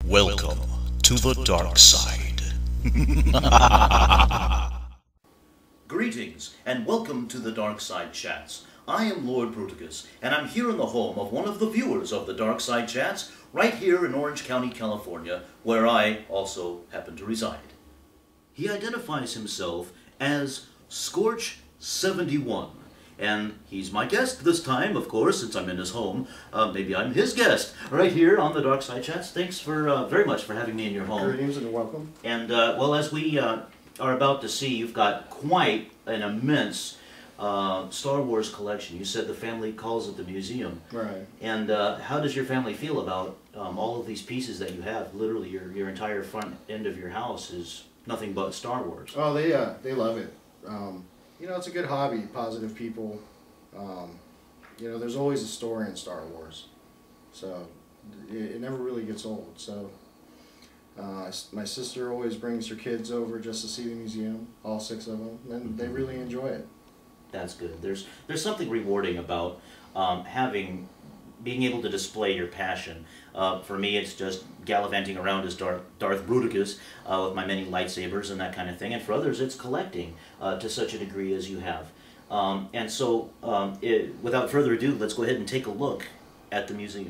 Welcome to the dark side. Greetings, and welcome to the Dark Side Chats. I am Lord Bruticus, and I'm here in the home of one of the viewers of the Dark Side Chats, right here in Orange County, California, where I also happen to reside. He identifies himself as Scorch71, and he's my guest this time, of course, since I'm in his home. Maybe I'm his guest, right here on the Dark Side Chats. Thanks for very much for having me in your home. Greetings and welcome. And, well, as we are about to see, you've got quite an immense Star Wars collection. You said the family calls it the museum. Right. And how does your family feel about all of these pieces that you have? Literally, your entire front end of your house is nothing but Star Wars. Oh, they love it. You know, it's a good hobby. Positive people. You know, there's always a story in Star Wars, so it never really gets old. So my sister always brings her kids over just to see the museum, all 6 of them, and they really enjoy it. That's good. There's something rewarding about being able to display your passion. For me, it's just gallivanting around as Darth Bruticus with my many lightsabers and that kind of thing. And for others, it's collecting to such a degree as you have. And so, without further ado, let's go ahead and take a look at the museum.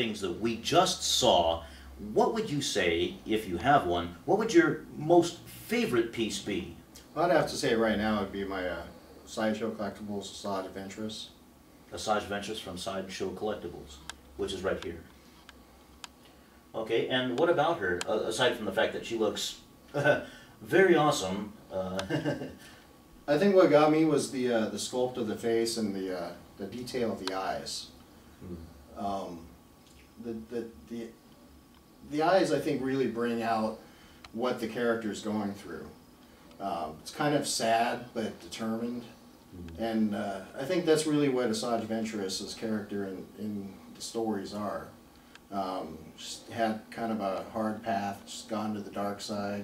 things that we just saw, what would you say, if you have one, what would your most favorite piece be? I'd have to say right now it'd be my Sideshow Collectibles Side Adventurous. A Side Adventures from Sideshow Collectibles, which is right here. Okay, and what about her, aside from the fact that she looks very awesome? I think what got me was the sculpt of the face and the detail of the eyes. The eyes, I think, really bring out what the character's going through. It's kind of sad but determined, and I think that's really what Asajj Ventress's character in the stories are. She's had kind of a hard path, she's gone to the dark side.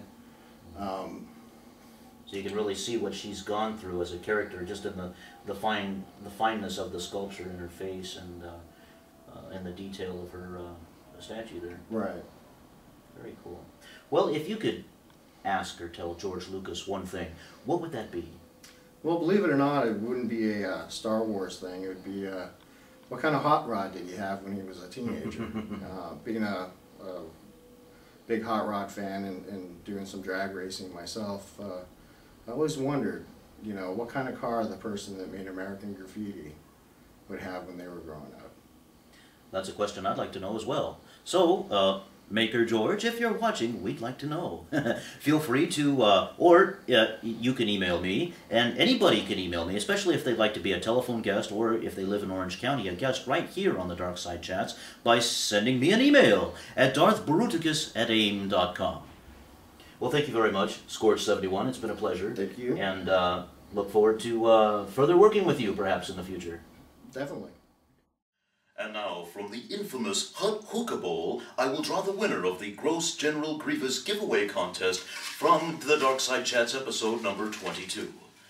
So you can really see what she's gone through as a character, just in the fineness of the sculpture in her face and the detail of her statue there. Right. Very cool. Well, if you could ask or tell George Lucas one thing, what would that be? Well, believe it or not, it wouldn't be a Star Wars thing. It would be what kind of hot rod did he have when he was a teenager? Being a big hot rod fan and doing some drag racing myself, I always wondered, you know, what kind of car the person that made American Graffiti would have when they were growing up. That's a question I'd like to know as well. So, Maker George, if you're watching, we'd like to know. Feel free to, or you can email me, and anybody can email me, especially if they'd like to be a telephone guest, or if they live in Orange County, a guest right here on the Dark Side Chats, by sending me an email at darthbruticus@aim.com. Well, thank you very much, Scorch71. It's been a pleasure. Thank you. And look forward to further working with you, perhaps, in the future. Definitely. And now, from the infamous Hut Hookah Bowl, I will draw the winner of the Gross General Grievous giveaway contest from the Dark Side Chats episode number 22.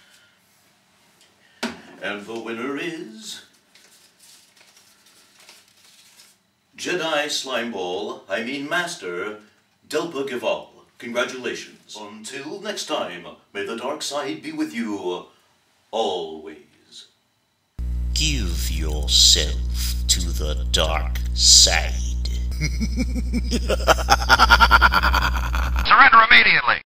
And the winner is Jedi Slimeball, Master, Delpa Gival. Congratulations. Until next time, may the dark side be with you always. Give yourself to the dark side. Surrender immediately!